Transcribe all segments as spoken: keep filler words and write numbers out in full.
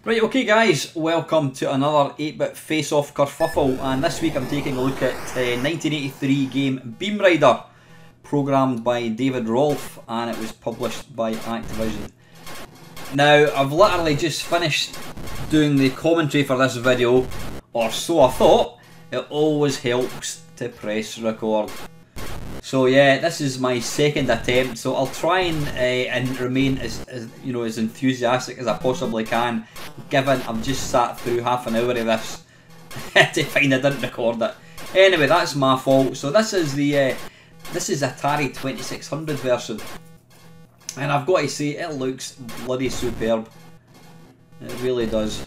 Right, okay guys, welcome to another eight bit face-off kerfuffle, and this week I'm taking a look at uh, nineteen eighty-three game Beamrider, programmed by David Rolfe, and it was published by Activision. Now, I've literally just finished doing the commentary for this video, or so I thought. It always helps to press record. So yeah, this is my second attempt, so I'll try and uh, and remain as, as you know as enthusiastic as I possibly can, given I've just sat through half an hour of this to find I didn't record it. Anyway, that's my fault. So this is the uh, this is Atari twenty-six hundred version, and I've got to say it looks bloody superb. It really does.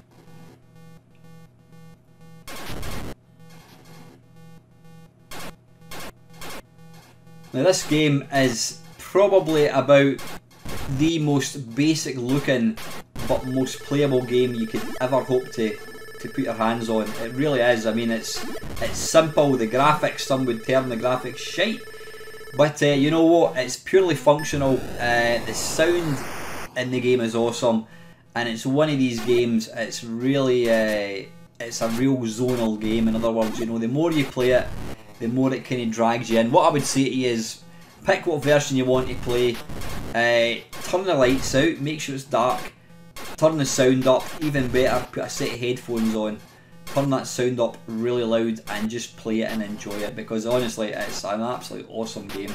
Now this game is probably about the most basic looking but most playable game you could ever hope to, to put your hands on. It really is. I mean, it's it's simple. The graphics, some would term the graphics shite, but uh, you know what? It's purely functional. Uh, the sound in the game is awesome, and it's one of these games. It's really uh, it's a real zonal game. In other words, you know, the more you play it, the more it kind of drags you in. What I would say to you is, pick what version you want to play, uh, turn the lights out, make sure it's dark, turn the sound up, even better, put a set of headphones on, turn that sound up really loud and just play it and enjoy it, because honestly it's an absolutely awesome game.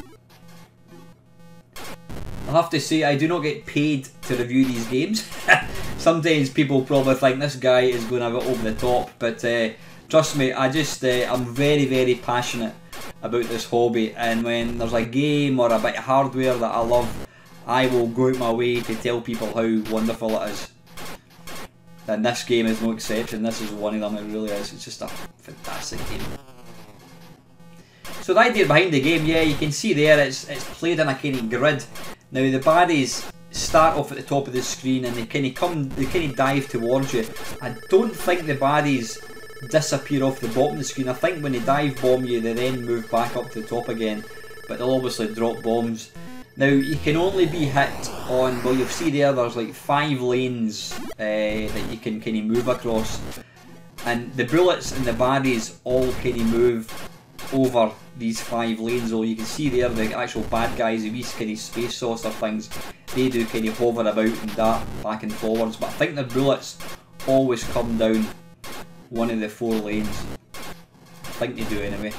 I have to say, I do not get paid to review these games. Sometimes people probably think this guy is going a bit over the top, but uh, trust me, I just, uh, I'm very, very passionate about this hobby, and when there's a game or a bit of hardware that I love, I will go out my way to tell people how wonderful it is. And this game is no exception. This is one of them. It really is. It's just a fantastic game. So the idea behind the game, yeah, you can see there, it's, it's played in a kind of grid. Now the baddies start off at the top of the screen and they kind of come, they kind of dive towards you. I don't think the baddies disappear off the bottom of the screen. I think when they dive bomb you, they then move back up to the top again, but they'll obviously drop bombs. Now you can only be hit on, well, you'll see there, there's like five lanes uh, that you can kind of move across, and the bullets and the baddies all kind of move over these five lanes. Or you can see there the actual bad guys, these kind of space saucer things, they do kind of hover about and dart back and forwards, but I think their bullets always come down one of the four lanes. I think they do anyway.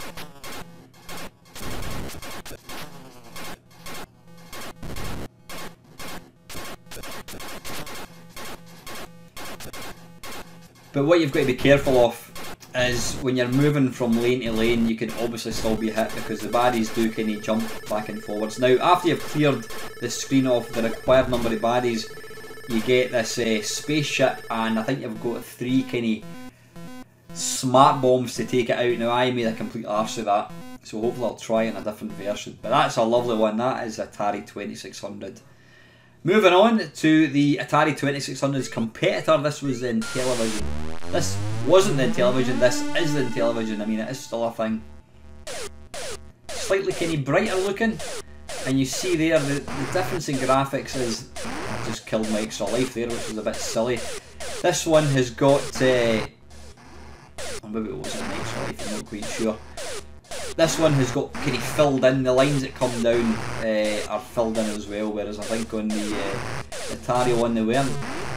But what you've got to be careful of is when you're moving from lane to lane, you can obviously still be hit because the baddies do kind of jump back and forwards. Now after you've cleared the screen of the required number of baddies, you get this uh, spaceship, and I think you've got three kind of smart bombs to take it out. Now I made a complete arse of that, so hopefully I'll try it in a different version. But that's a lovely one. That is Atari twenty-six hundred. Moving on to the Atari twenty-six hundred's competitor. This was in television. This wasn't in television, this is in television. I mean, it is still a thing. Slightly kind of brighter looking, and you see there the, the difference in graphics is, I just killed my extra life there, which was a bit silly. This one has got uh, or maybe it wasn't an extra life, I'm not quite sure. This one has got kind of filled in, the lines that come down uh, are filled in as well, whereas I think on the uh, Atari one they weren't.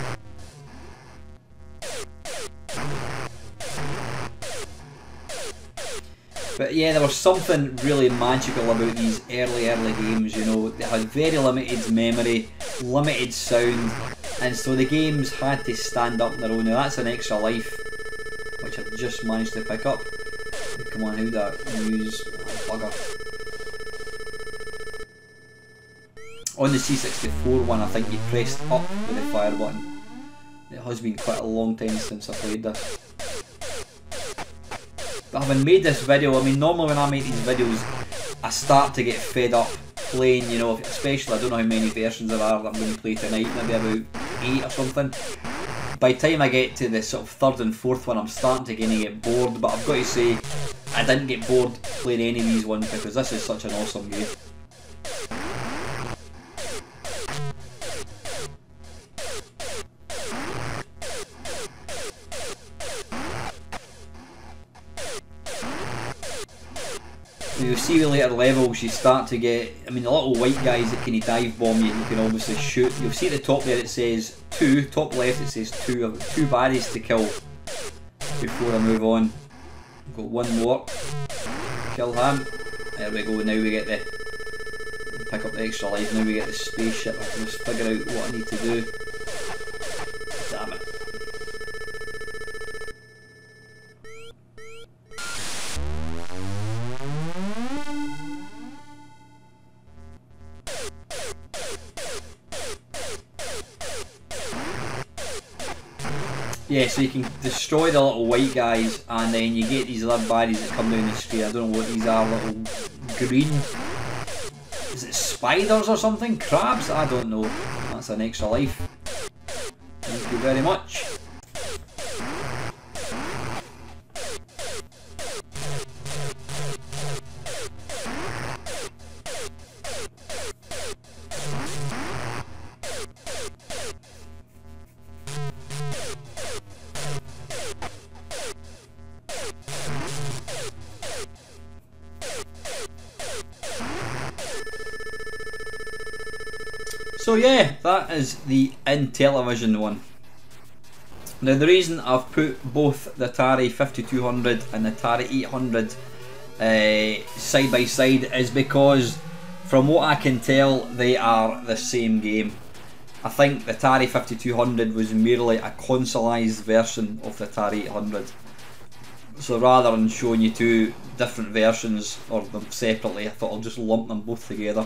But yeah, there was something really magical about these early, early games, you know. They had very limited memory, limited sound, and so the games had to stand up on their own. Now that's an extra life, which I've just managed to pick up. Come on, who'd that use? Oh, bugger. On the C sixty-four one, I think you pressed up with the fire button. It has been quite a long time since I played this. But having made this video, I mean, normally when I make these videos, I start to get fed up playing, you know, especially, I don't know how many versions there are that I'm going to play tonight, maybe about eight or something. By the time I get to the sort of third and fourth one, I'm starting to kind of get bored, but I've got to say, I didn't get bored playing any of these ones because this is such an awesome game. you'll see with later levels you start to get, I mean the little white guys that can dive bomb you, you can obviously shoot. You'll see at the top there it says two, top left it says two, I've got two baddies to kill before I move on. I've got one more, kill him, there we go, now we get the, pick up the extra life, now we get the spaceship, I can just figure out what I need to do. Damn it. Yeah, so you can destroy the little white guys and then you get these other baddies that come down the street. I don't know what these are, little green, is it spiders or something? Crabs? I don't know. That's an extra life. Thank you very much. So yeah, that is the Intellivision one. Now the reason I've put both the Atari fifty-two hundred and the Atari eight hundred uh, side by side is because from what I can tell they are the same game. I think the Atari fifty-two hundred was merely a consoleized version of the Atari eight hundred. So rather than showing you two different versions or them separately, I thought I'll just lump them both together.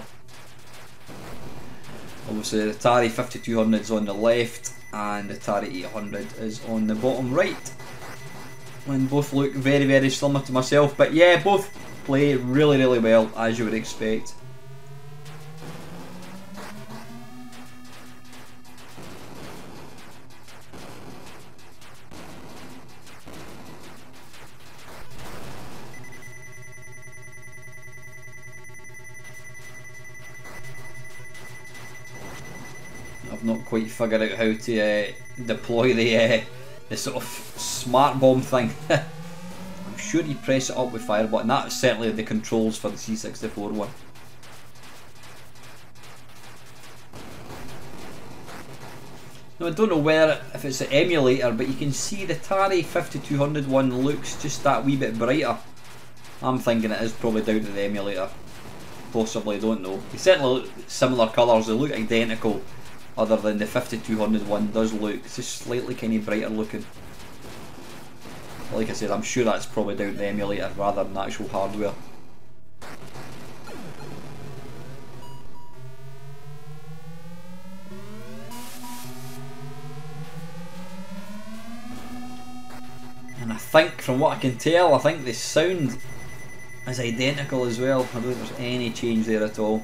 Obviously the Atari fifty-two hundred is on the left and the Atari eight hundred is on the bottom right. And both look very very similar to myself, but yeah, both play really really well as you would expect. I've not quite figured out how to uh, deploy the uh, the sort of smart bomb thing. I'm sure you press it up with fire button. That's certainly the controls for the C sixty-four one. Now I don't know whether if it's the emulator, but you can see the Atari fifty-two hundred one looks just that wee bit brighter. I'm thinking it is probably down to the emulator. Possibly, don't know. They certainly look similar colours, they look identical. Other than the fifty-two hundred one does look just slightly kind of brighter looking. Like I said, I'm sure that's probably down to the emulator rather than the actual hardware. And I think, from what I can tell, I think the sound is identical as well. I don't think there's any change there at all.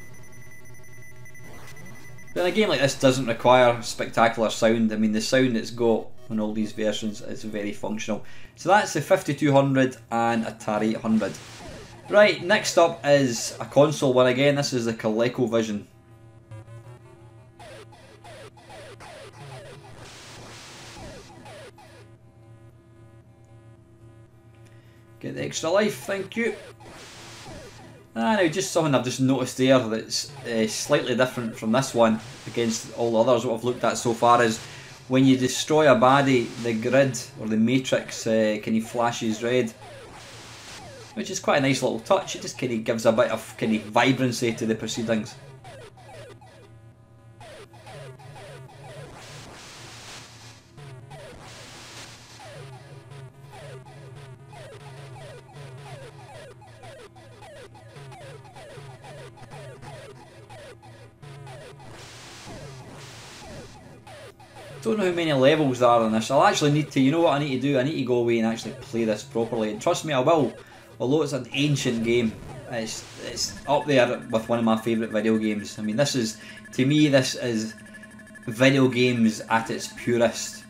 But a game like this doesn't require spectacular sound. I mean, the sound it's got on all these versions is very functional. So that's the fifty-two hundred and Atari eight hundred. Right, next up is a console one again. This is the ColecoVision. Get the extra life, thank you. Ah, now just something I've just noticed there that's uh, slightly different from this one against all the others what I've looked at so far is when you destroy a baddie, the grid or the matrix uh, kind of flashes red, which is quite a nice little touch. It just kind of gives a bit of kind of vibrancy to the proceedings. Don't know how many levels there are on this. I'll actually need to, you know what I need to do? I need to go away and actually play this properly. And trust me, I will. Although it's an ancient game, it's, it's up there with one of my favourite video games. I mean, this is, to me, this is video games at its purest.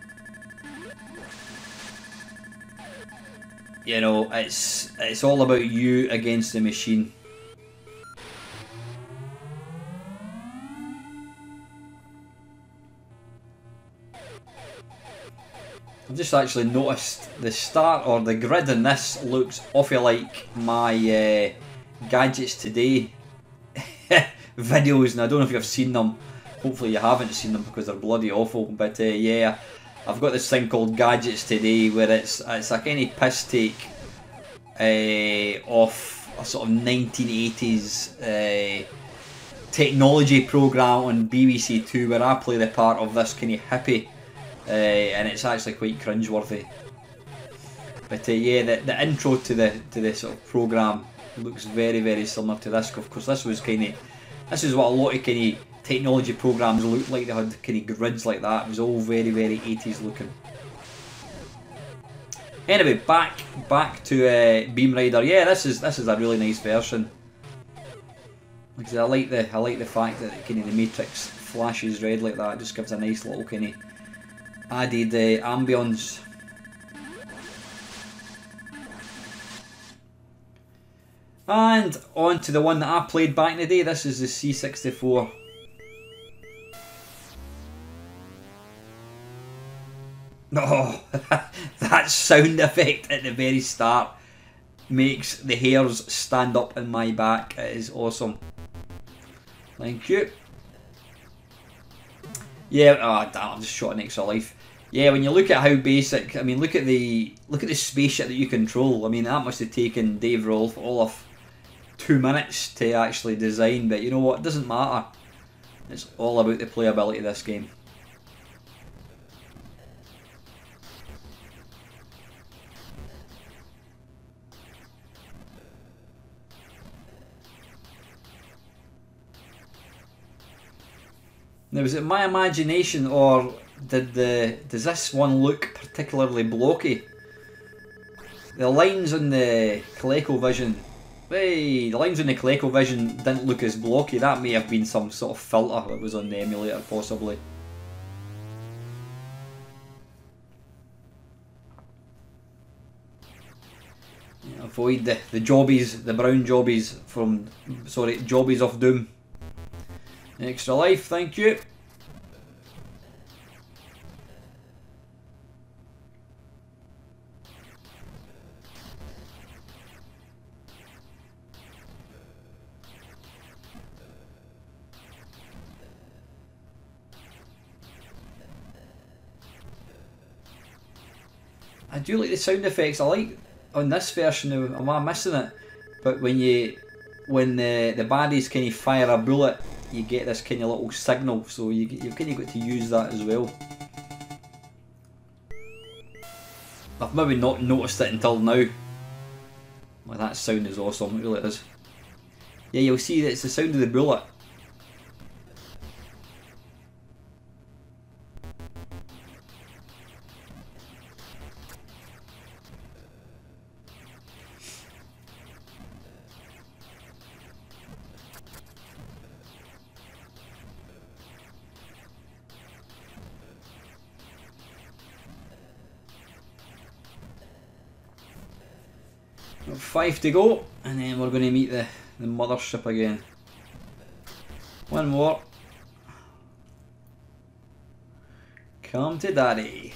You know, it's it's all about you against the machine. I've just actually noticed the start or the grid in this looks awful like my uh, Gadgets Today videos, and I don't know if you've seen them. Hopefully you haven't seen them because they're bloody awful. But uh, yeah, I've got this thing called Gadgets Today where it's it's a kind of piss take uh, of a sort of nineteen eighties uh, technology programme on B B C Two where I play the part of this kind of hippie. Uh, and it's actually quite cringeworthy. But uh, yeah, the, the intro to the to the sort of programme looks very very similar to this. Of course, this was kind of this is what a lot of kind of technology programmes looked like. They had kind of grids like that. It was all very very eighties looking. Anyway, back back to uh, Beamrider. Yeah, this is this is a really nice version. Like I said, I like the I like the fact that kind of the matrix flashes red like that. It just gives a nice little kind of added uh, ambience. And on to the one that I played back in the day. This is the C sixty-four. Oh, that sound effect at the very start makes the hairs stand up in my back. It is awesome. Thank you. Yeah, oh damn, I've just shot an extra life. Yeah, when you look at how basic, I mean, look at the look at the spaceship that you control. I mean, that must have taken Dave Rolfe all of two minutes to actually design. But you know what? It doesn't matter. It's all about the playability of this game. Now, is it my imagination, or did the does this one look particularly blocky? The lines on the ColecoVision, hey, the lines on the ColecoVision didn't look as blocky. That may have been some sort of filter that was on the emulator, possibly. Yeah, avoid the the jobbies, the brown jobbies from sorry, jobbies of doom. Extra life, thank you. I do like the sound effects. I like on this version. Am I missing it? But when you when the the baddies kind of fire a bullet, you get this kind of little signal, so you, you've kind of got to use that as well. I've maybe not noticed it until now. Well, that sound is awesome, it really is. Yeah, you'll see that it's the sound of the bullet. Five to go, and then we're going to meet the, the mothership again. One more. Come to daddy.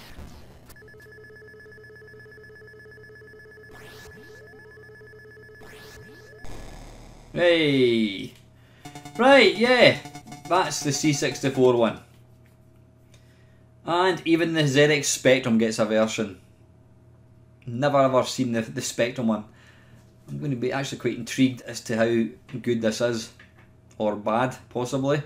Hey! Right, yeah, that's the C sixty-four one. And even the Z X Spectrum gets a version. Never ever seen the, the Spectrum one. I'm going to be actually quite intrigued as to how good this is. Or bad, possibly.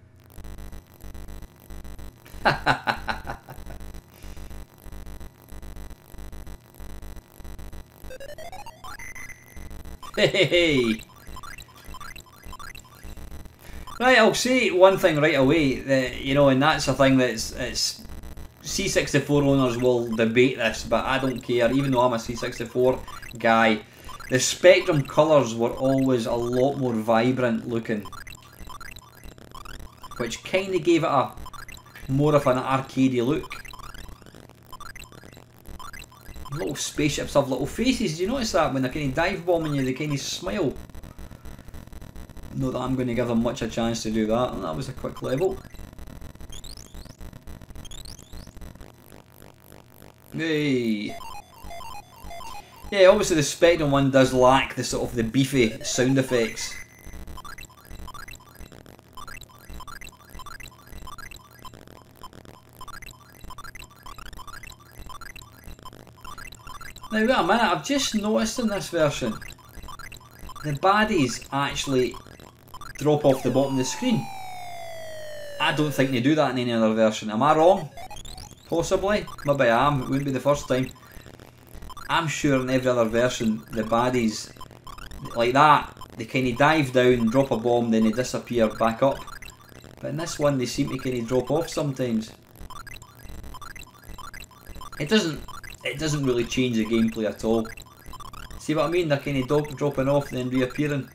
Hey! Right, I'll say one thing right away, that, you know, and that's a thing that's it's C sixty-four owners will debate this, but I don't care, even though I'm a C sixty-four guy. The Spectrum colours were always a lot more vibrant looking, which kind of gave it a more of an arcadey look. Little spaceships have little faces, do you notice that? When they're kind of dive bombing you, they kind of smile. Not that I'm going to give them much a chance to do that, and that was a quick level. Hey. Yeah, obviously the Spectrum one does lack the sort of the beefy sound effects. Now wait a minute, I've just noticed in this version, the baddies actually drop off the bottom of the screen. I don't think they do that in any other version. Am I wrong? Possibly. Maybe I am. It wouldn't be the first time. I'm sure in every other version, the baddies, like that, they kind of dive down, drop a bomb, then they disappear back up. But in this one, they seem to kind of drop off sometimes. It doesn't, it doesn't really change the gameplay at all. See what I mean? They're kind of dropping off and then reappearing.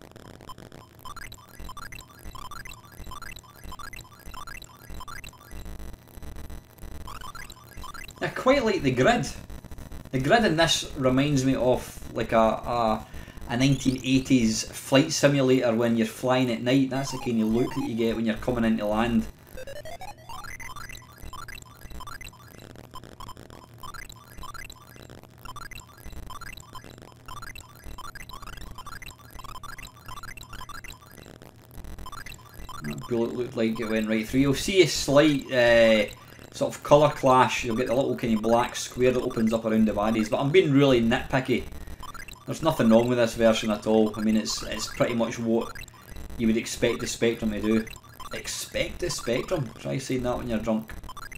I quite like the grid. The grid in this reminds me of like a, a, a nineteen eighties flight simulator when you're flying at night. That's the kind of look that you get when you're coming into land. That bullet looked like it went right through. You'll see a slight uh, sort of colour clash. You'll get the little kind of black square that opens up around the baddies, but I'm being really nitpicky. There's nothing wrong with this version at all. I mean, it's it's pretty much what you would expect the Spectrum to do. Expect the Spectrum? Try saying that when you're drunk.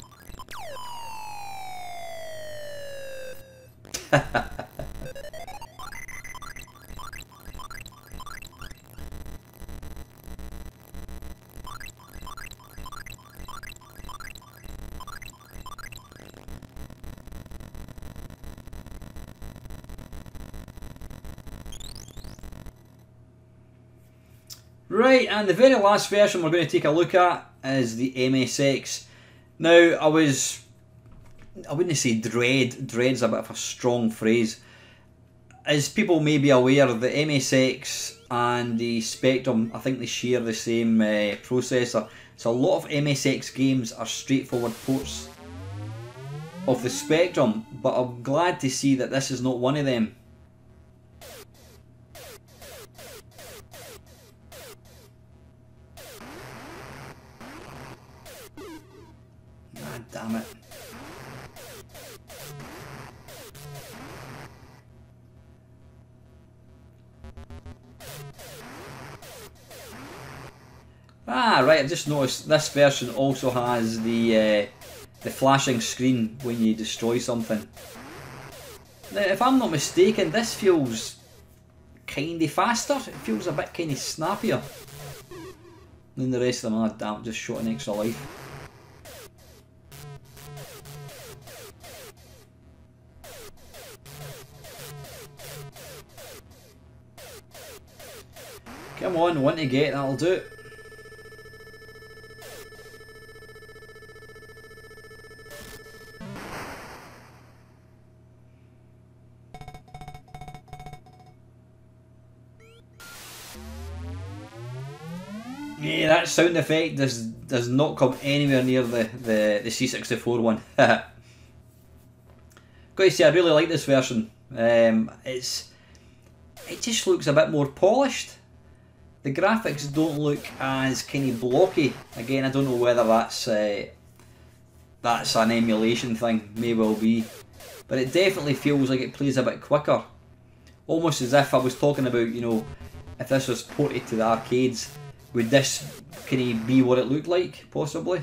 Right, and the very last version we're going to take a look at is the M S X. Now, I was, I wouldn't say dread, dread's a bit of a strong phrase. As people may be aware, the M S X and the Spectrum, I think they share the same uh, processor. So a lot of M S X games are straightforward ports of the Spectrum, but I'm glad to see that this is not one of them. Damn it. Ah, right, I've just noticed this version also has the uh, the flashing screen when you destroy something. Now, if I'm not mistaken, this feels kinda faster. It feels a bit kinda snappier than the rest of them. Ah, damn, just shot an extra life. Come on, one to get, that'll do it. Yeah, that sound effect does does not come anywhere near the, the, the C sixty-four one. Got to say, I really like this version. Um, it's it just looks a bit more polished. The graphics don't look as kind of blocky. Again, I don't know whether that's uh, that's an emulation thing, may well be, but it definitely feels like it plays a bit quicker. Almost as if I was talking about, you know, if this was ported to the arcades, would this kind of be what it looked like, possibly?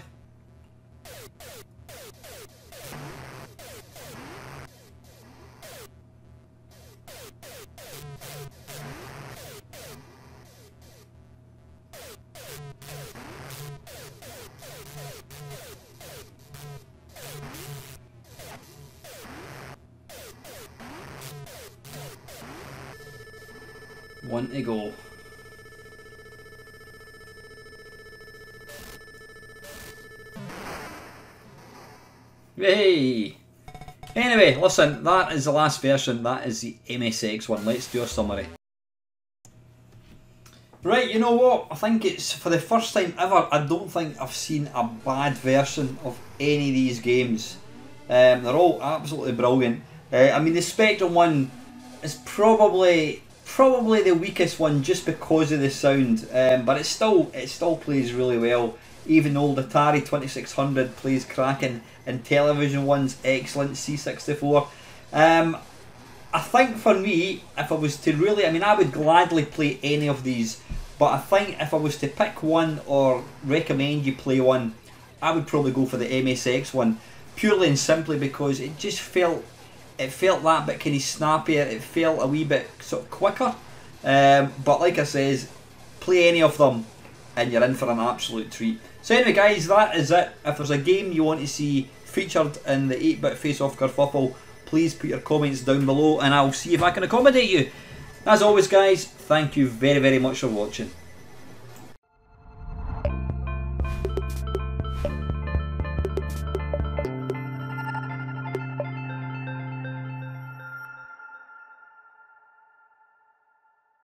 One to go. Hey! Anyway, listen, that is the last version. That is the M S X one. Let's do a summary. Right, you know what? I think it's, for the first time ever, I don't think I've seen a bad version of any of these games. Um, they're all absolutely brilliant. Uh, I mean, the Spectrum one is probably probably the weakest one just because of the sound, um, but it still it still plays really well. Even old Atari twenty-six hundred plays cracking, and Television one's excellent. C sixty-four. Um, I think for me, if I was to really, I mean, I would gladly play any of these, but I think if I was to pick one or recommend you play one, I would probably go for the M S X one, purely and simply because it just felt, it felt that bit kind of snappier. It felt a wee bit sort of quicker. Um, but like I says, play any of them, and you're in for an absolute treat. So anyway, guys, that is it. If there's a game you want to see featured in the eight bit Face-Off Kerfuffle, please put your comments down below and I'll see if I can accommodate you. As always, guys, thank you very, very much for watching.